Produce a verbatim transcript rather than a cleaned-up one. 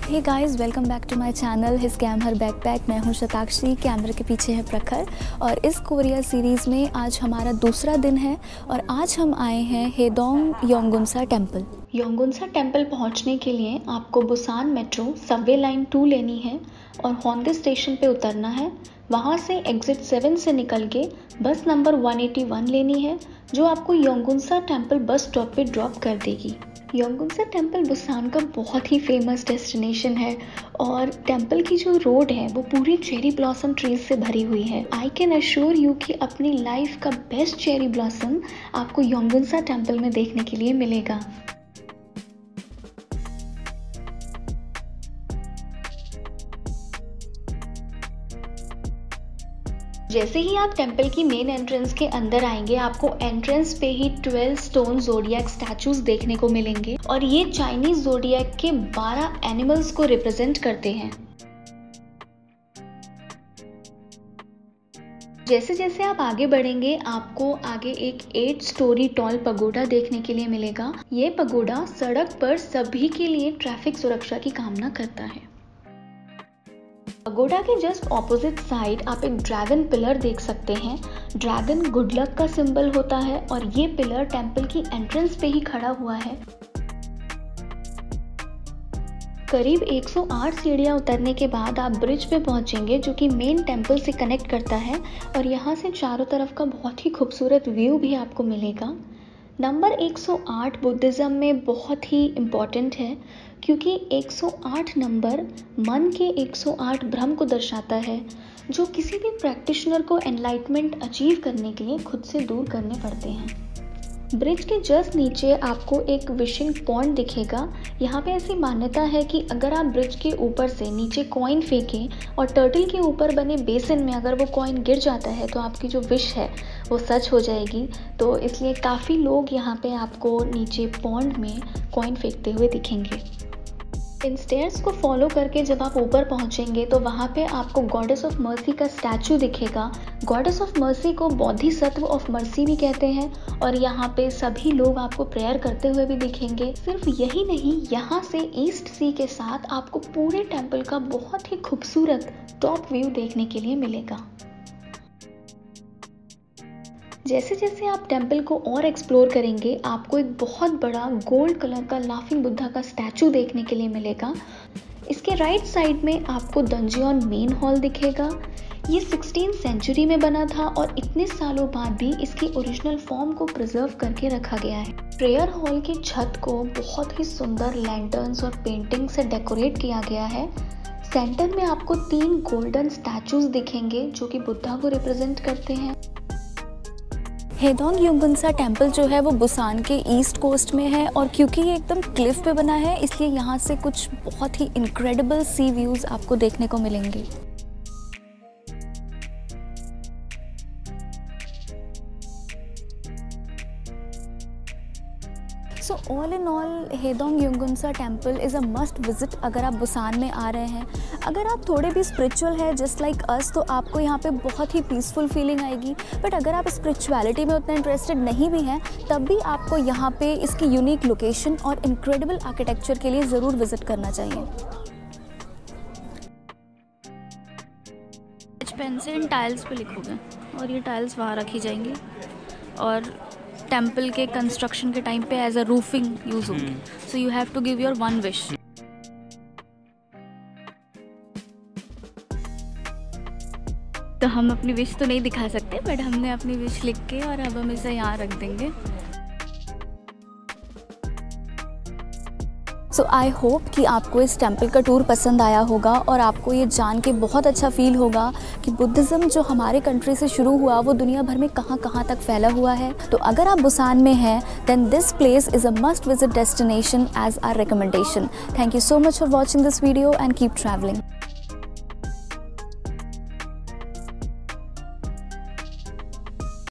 Hey guys, welcome back to my channel his cam her backpack. मैं हूं शताक्षी, कैमरे के पीछे है प्रखर और इस कोरिया सीरीज़ में आज हमारा दूसरा दिन है और आज हम आए हैं हेदोंग योंगुनसा टेम्पल। योंगुनसा टेम्पल पहुंचने के लिए आपको Busan metro subway line two लेनी है और होंदे स्टेशन पे उतरना है। वहां से एग्जिट सेवन से निकल के बस नंबर वन एटी वन लेनी है जो आपको योंगुनसा टेम्पल बस स्टॉप पे ड्रॉप कर देगी। योंगुनसा टेम्पल बुसान का बहुत ही फेमस डेस्टिनेशन है और टेम्पल की जो रोड है वो पूरी चेरी ब्लॉसम ट्रीज से भरी हुई है। आई कैन अश्योर यू कि अपनी लाइफ का बेस्ट चेरी ब्लॉसम आपको योंगुनसा टेम्पल में देखने के लिए मिलेगा। जैसे ही आप टेम्पल की मेन एंट्रेंस के अंदर आएंगे आपको एंट्रेंस पे ही ट्वेल्व स्टोन ज़ोडिएक स्टैचूज देखने को मिलेंगे और ये चाइनीज ज़ोडिएक के बारह एनिमल्स को रिप्रेजेंट करते हैं। जैसे जैसे आप आगे बढ़ेंगे आपको आगे एक एट स्टोरी टॉल पगोडा देखने के लिए मिलेगा। ये पगोडा सड़क पर सभी के लिए ट्रैफिक सुरक्षा की कामना करता है। पगोडा के जस्ट ऑपोजिट साइड आप एक ड्रैगन पिलर देख सकते हैं। ड्रैगन गुड लक का सिंबल होता है और ये पिलर टेम्पल की एंट्रेंस पे ही खड़ा हुआ है। करीब एक सौ आठ सीढ़ियां उतरने के बाद आप ब्रिज पे पहुंचेंगे जो कि मेन टेम्पल से कनेक्ट करता है और यहाँ से चारों तरफ का बहुत ही खूबसूरत व्यू भी आपको मिलेगा। नंबर एक सौ आठ बुद्धिज़्म में बहुत ही इम्पॉर्टेंट है क्योंकि एक सौ आठ नंबर मन के एक सौ आठ भ्रम को दर्शाता है जो किसी भी प्रैक्टिशनर को एनलाइटमेंट अचीव करने के लिए खुद से दूर करने पड़ते हैं। ब्रिज के जस्ट नीचे आपको एक विशिंग पॉन्ड दिखेगा। यहाँ पे ऐसी मान्यता है कि अगर आप ब्रिज के ऊपर से नीचे कॉइन फेंकें और टर्टल के ऊपर बने बेसिन में अगर वो कॉइन गिर जाता है तो आपकी जो विश है वो सच हो जाएगी। तो इसलिए काफ़ी लोग यहाँ पे आपको नीचे पॉन्ड में कॉइन फेंकते हुए दिखेंगे। इन स्टेयर्स को फॉलो करके जब आप ऊपर पहुंचेंगे तो वहाँ पे आपको गॉडेस ऑफ मर्सी का स्टैचू दिखेगा। गॉडेस ऑफ मर्सी को बोधिसत्व ऑफ मर्सी भी कहते हैं और यहाँ पे सभी लोग आपको प्रेयर करते हुए भी दिखेंगे। सिर्फ यही नहीं, यहाँ से ईस्ट सी के साथ आपको पूरे टेम्पल का बहुत ही खूबसूरत टॉप व्यू देखने के लिए मिलेगा। जैसे जैसे आप टेम्पल को और एक्सप्लोर करेंगे आपको एक बहुत बड़ा गोल्ड कलर का लाफिंग बुद्धा का स्टैचू देखने के लिए मिलेगा। इसके राइट साइड में आपको दंजियोन मेन हॉल दिखेगा। ये सिक्सटीन सेंचुरी में बना था और इतने सालों बाद भी इसकी ओरिजिनल फॉर्म को प्रिजर्व करके रखा गया है। प्रेयर हॉल की छत को बहुत ही सुंदर लैंटर्न्स और पेंटिंग से डेकोरेट किया गया है। सेंटर में आपको तीन गोल्डन स्टैचूज दिखेंगे जो कि बुद्धा को रिप्रेजेंट करते हैं। हेदोंग योंगुनसा टेम्पल जो है वो बुसान के ईस्ट कोस्ट में है और क्योंकि ये एकदम क्लिफ पे बना है इसलिए यहाँ से कुछ बहुत ही इनक्रेडिबल सी व्यूज़ आपको देखने को मिलेंगे। So all in all Haedong Yonggungsa temple is a must visit अगर आप बुसान में आ रहे हैं। अगर आप थोड़े भी स्पिरिचुअल है जस्ट लाइक अस तो आपको यहाँ पे बहुत ही पीसफुल फीलिंग आएगी। बट अगर आप स्पिरिचुअलिटी में उतना इंटरेस्टेड नहीं भी हैं तब भी आपको यहाँ पे इसकी यूनिक लोकेशन और इनक्रेडिबल आर्किटेक्चर के लिए ज़रूर विजिट करना चाहिए। पेन से इन टाइल्स पे लिखोगे और ये टाइल्स वहाँ रखी जाएंगी और टेम्पल के कंस्ट्रक्शन के टाइम पे एज अ रूफिंग यूज होगी। So you have to give your one wish. तो हम अपनी विश तो नहीं दिखा सकते बट हमने अपनी विश लिख के और अब हम इसे यहाँ रख देंगे। सो आई होप कि आपको इस टेम्पल का टूर पसंद आया होगा और आपको ये जान के बहुत अच्छा फील होगा कि बुद्धिज़्म जो हमारे कंट्री से शुरू हुआ वो दुनिया भर में कहाँ कहाँ तक फैला हुआ है। तो अगर आप बुसान में हैं then this place is a must visit destination as our recommendation. Thank you so much for watching this video and keep travelling.